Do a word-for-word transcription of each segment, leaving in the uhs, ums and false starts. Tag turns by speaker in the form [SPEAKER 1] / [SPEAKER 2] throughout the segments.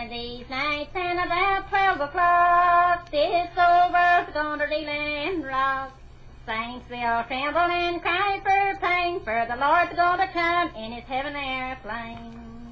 [SPEAKER 1] in these nights, and about twelve o'clock, this old world's gonna reel and rock. Saints will tremble and cry for pain, for the Lord's gonna come in his heaven airplane.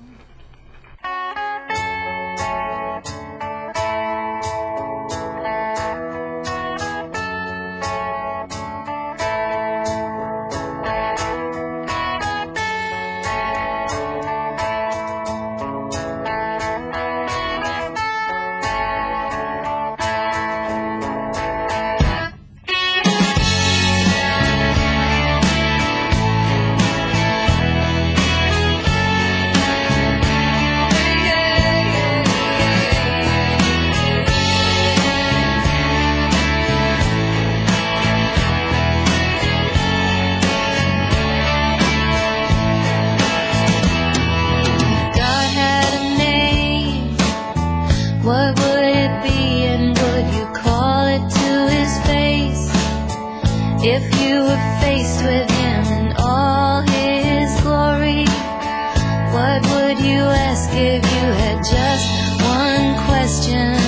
[SPEAKER 2] What would it be, and would you call it to his face? If you were faced with him in all his glory, what would you ask if you had just one question?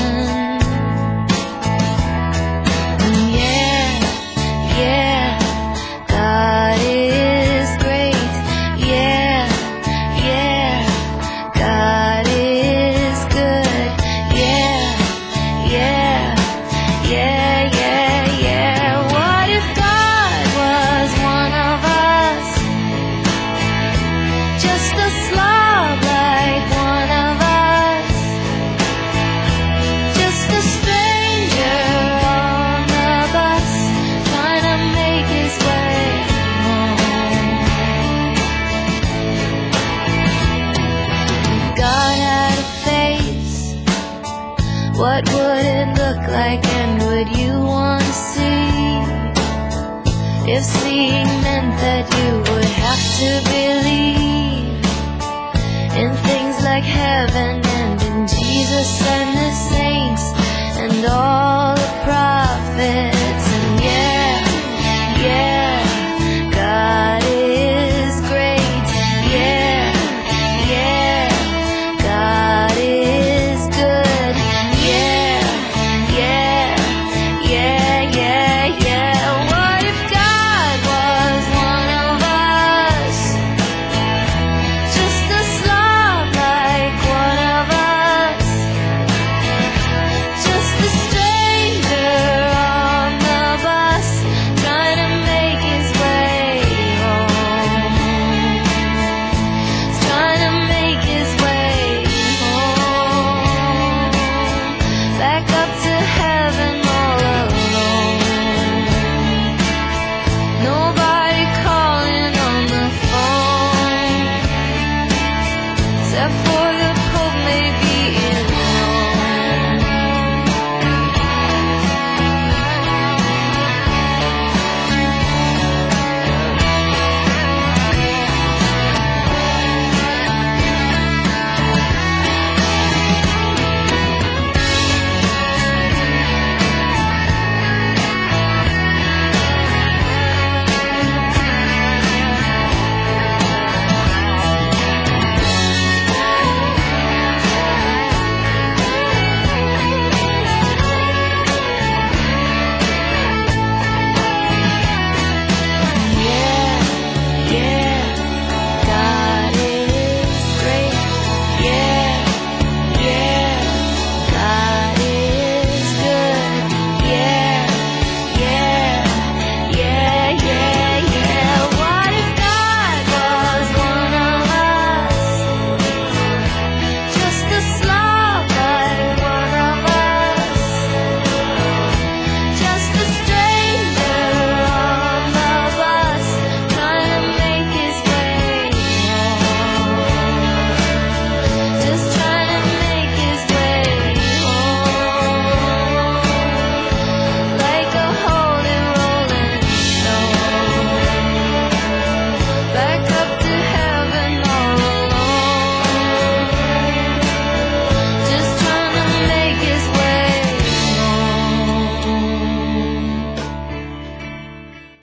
[SPEAKER 2] And yeah, yeah, God is great. Yeah, yeah, God is good. Yeah, yeah, yeah, yeah. What if God was one of us? Just a slob like one of us. Just a stranger on the bus, trying to make his way home. If God had a face, what would it look like, and would you want to see? If seeing meant that you would have to be